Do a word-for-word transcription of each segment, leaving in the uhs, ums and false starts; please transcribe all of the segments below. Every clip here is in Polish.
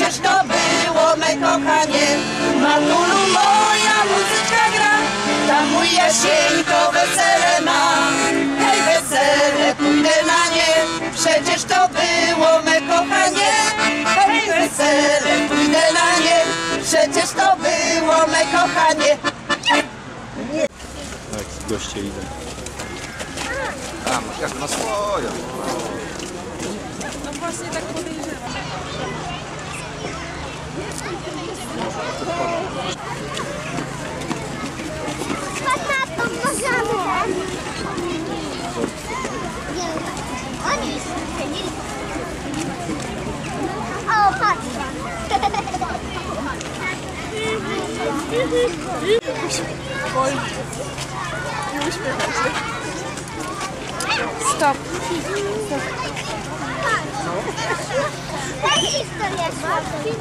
przecież to było me kochanie. Matulu, moja muzyczka gra, tam mój Jasieńko wesele ma. Hej, wesele, pójdę na nie, przecież to było me kochanie. Hej, wesele, pójdę na nie, przecież to było me kochanie. Jak goście idą. A, masz jak na swoją. No właśnie tak podejrzewam. O, patrz! Nie uśmiechaj się. Stop. Daj historię słabą.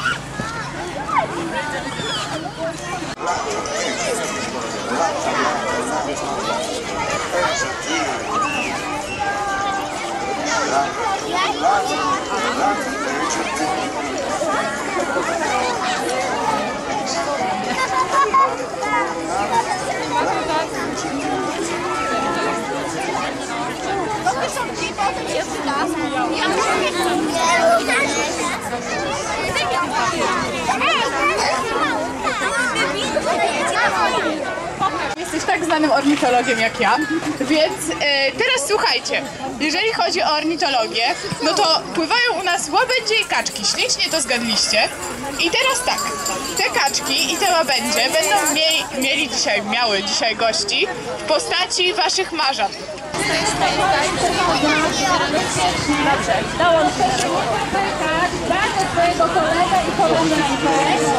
Jesteś tak znanym ornitologiem jak ja, więc e, teraz słuchajcie, jeżeli chodzi o ornitologię, no to pływają u nas łabędzie i kaczki, ślicznie to zgadliście. I teraz tak, te kaczki i te łabędzie będą mieli, mieli dzisiaj, miały dzisiaj gości w postaci waszych marzat. Dobrze, dołącz się. Bardzo swojego kolegę i koleżankę,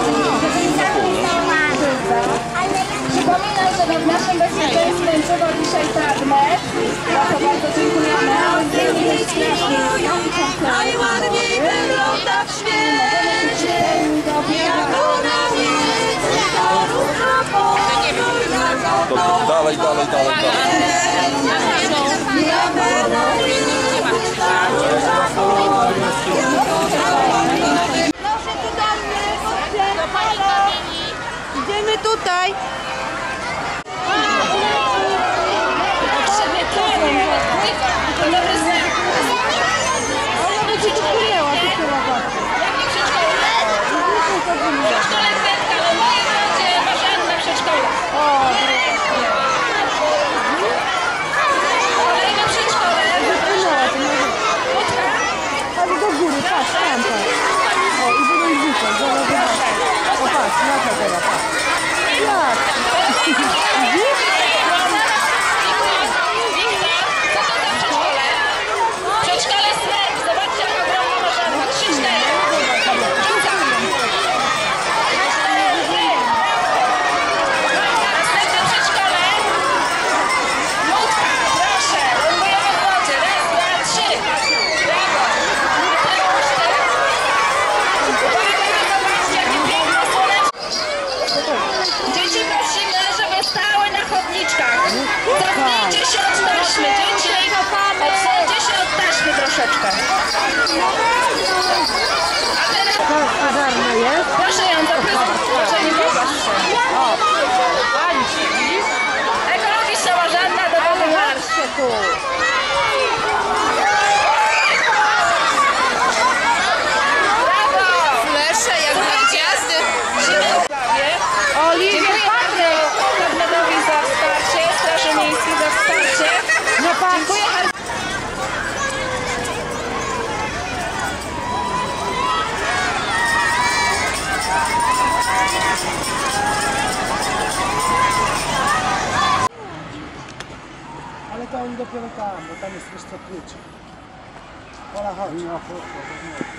przypominam, że nad naszym bezpieczeństwem czuwa dzisiaj Tagnet. Bardzo, bardzo dziękujemy. Najładniej wygląda w świecie, jak ona nic, to różna Dobrze, dalej, dalej, dalej, dalej. Proszę tu do mnie, idziemy tutaj. Cofnijcie się od taśmy, dzieci, odsuńcie się od taśmy troszeczkę. A teraz... Proszę ją, proszę nie popatrz się. Ekologiczna żadna do wody marsz. Brawo! Flesze jak gwiazdy. Oliwie, Tagnetowi za wsparcie, Straży Miejskiej za wsparcie. Dziękuję bardzo. Ale to oni dopiero tam, bo tam jest jeszcze klucz. Ola, chodź.